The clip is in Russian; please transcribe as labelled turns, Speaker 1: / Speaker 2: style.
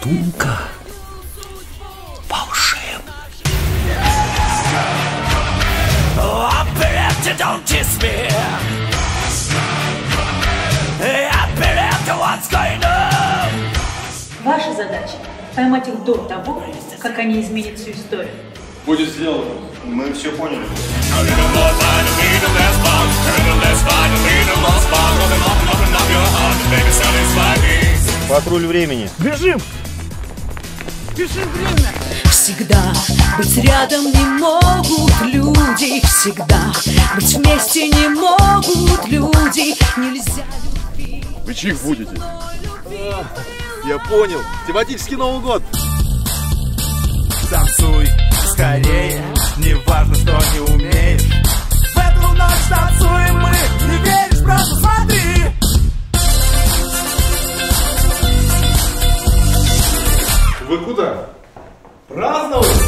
Speaker 1: рисунка волшебный.
Speaker 2: Ваша задача – поймать их до того, как они изменят всю историю.
Speaker 3: Будет сделано.
Speaker 4: Мы все поняли. Патруль времени.
Speaker 5: Бежим! Бежим время!
Speaker 6: Всегда быть рядом не могут люди, всегда быть вместе не могут люди. Нельзя любить.
Speaker 3: Вы чьих будете? Я понял. Тематический Новый год.
Speaker 5: Танцуй скорее, не важно, что не умеешь. В эту ночь танцуем мы, не веришь, просто смотри.
Speaker 3: Вы куда? Праздновать?